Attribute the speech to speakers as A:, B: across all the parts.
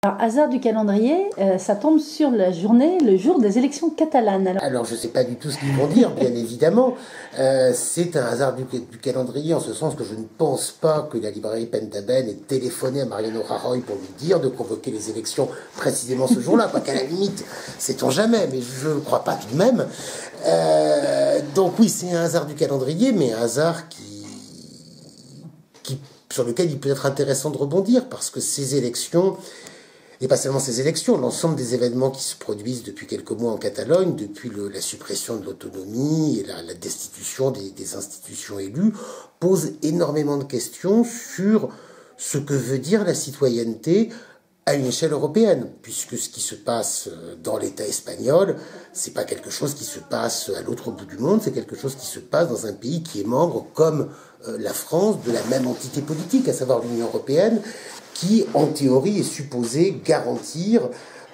A: Alors, hasard du calendrier, ça tombe sur la journée, le jour des élections catalanes.
B: Alors je ne sais pas du tout ce qu'ils vont dire, bien évidemment. C'est un hasard du calendrier, en ce sens que je ne pense pas que la librairie Pentaben ait téléphoné à Mariano Rajoy pour lui dire de convoquer les élections précisément ce jour-là. Quoi qu'à la limite, sait-on jamais, mais je ne crois pas tout de même. Donc oui, c'est un hasard du calendrier, mais un hasard sur lequel il peut être intéressant de rebondir, parce que ces élections, et pas seulement ces élections, l'ensemble des événements qui se produisent depuis quelques mois en Catalogne, depuis la suppression de l'autonomie et la destitution des institutions élues, posent énormément de questions sur ce que veut dire la citoyenneté à une échelle européenne, puisque ce qui se passe dans l'État espagnol, c'est pas quelque chose qui se passe à l'autre bout du monde, c'est quelque chose qui se passe dans un pays qui est membre, comme la France, de la même entité politique, à savoir l'Union européenne, qui, en théorie, est supposée garantir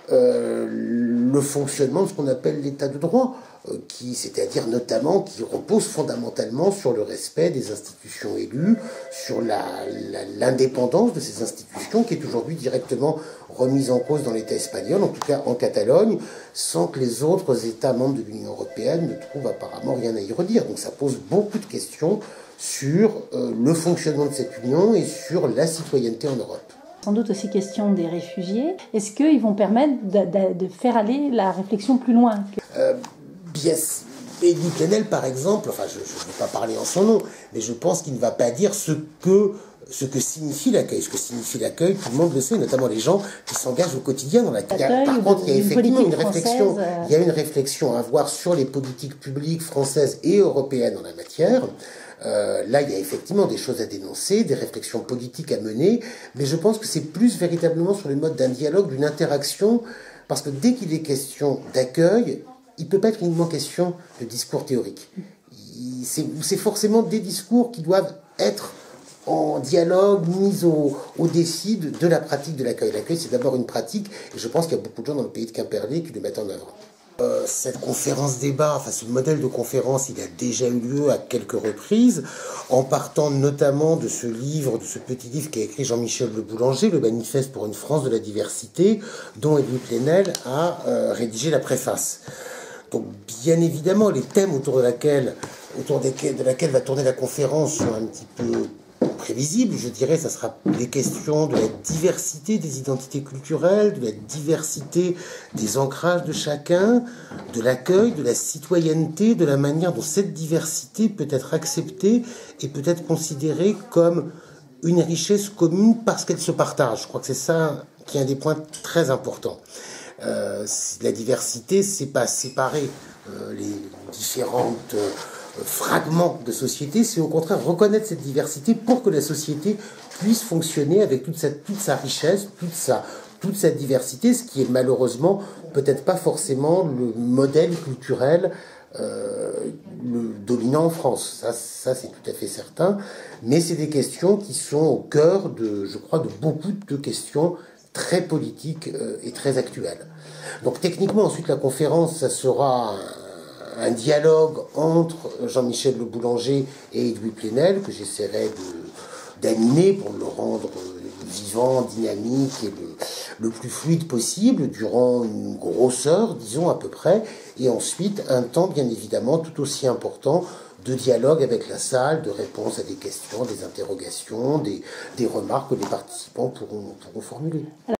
B: le fonctionnement de ce qu'on appelle l'état de droit, c'est-à-dire notamment qui repose fondamentalement sur le respect des institutions élues, sur l'indépendance de ces institutions qui est aujourd'hui directement remise en cause dans l'État espagnol, en tout cas en Catalogne, sans que les autres États membres de l'Union européenne ne trouvent apparemment rien à y redire. Donc ça pose beaucoup de questions sur le fonctionnement de cette union et sur la citoyenneté en Europe.
A: Sans doute aussi question des réfugiés. Est-ce qu'ils vont permettre de faire aller la réflexion plus loin?
B: Bien, Edwy Plenel, par exemple, enfin je ne vais pas parler en son nom, mais je pense qu'il ne va pas dire ce que signifie l'accueil. Ce que signifie l'accueil, tout le monde le sait, notamment les gens qui s'engagent au quotidien dans l'accueil. Par contre, il y a effectivement il y a une réflexion à avoir sur les politiques publiques françaises et européennes en la matière. Là, il y a effectivement des choses à dénoncer, des réflexions politiques à mener, mais je pense que c'est plus véritablement sur le mode d'un dialogue, d'une interaction, parce que dès qu'il est question d'accueil, il ne peut pas être uniquement question de discours théorique. C'est forcément des discours qui doivent être en dialogue, mis au défi de la pratique de l'accueil. L'accueil, c'est d'abord une pratique, et je pense qu'il y a beaucoup de gens dans le pays de Quimperlé qui le mettent en œuvre. Cette conférence-débat, enfin ce modèle de conférence, il a déjà eu lieu à quelques reprises, en partant notamment de ce livre, de ce petit livre qu'a écrit Jean-Michel Le Boulanger, Le Manifeste pour une France de la diversité, dont Edwy Plenel a rédigé la préface. Donc bien évidemment, les thèmes autour de laquelle va tourner la conférence sont un petit peu prévisible, je dirais. Ça sera des questions de la diversité des identités culturelles, de la diversité des ancrages de chacun, de l'accueil, de la citoyenneté, de la manière dont cette diversité peut être acceptée et peut être considérée comme une richesse commune parce qu'elle se partage. Je crois que c'est ça qui est un des points très importants. La diversité, c'est pas séparer les différentes fragments de société, c'est au contraire reconnaître cette diversité pour que la société puisse fonctionner avec toute sa richesse, toute sa diversité, ce qui est malheureusement peut-être pas forcément le modèle culturel dominant en France. Ça c'est tout à fait certain, mais c'est des questions qui sont au cœur je crois, de beaucoup de questions très politiques et très actuelles. Donc techniquement, ensuite, la conférence, ça sera un dialogue entre Jean-Michel Le Boulanger et Edwy Plenel que j'essaierai d'animer pour le rendre vivant, dynamique et le plus fluide possible durant une grosse heure, disons à peu près, et ensuite un temps bien évidemment tout aussi important de dialogue avec la salle, de réponse à des questions, des interrogations, des remarques que les participants pourront formuler.